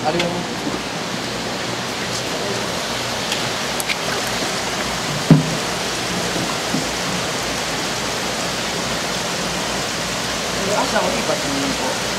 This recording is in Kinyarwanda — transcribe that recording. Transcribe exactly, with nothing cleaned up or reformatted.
あれがね、朝おいいかってみると。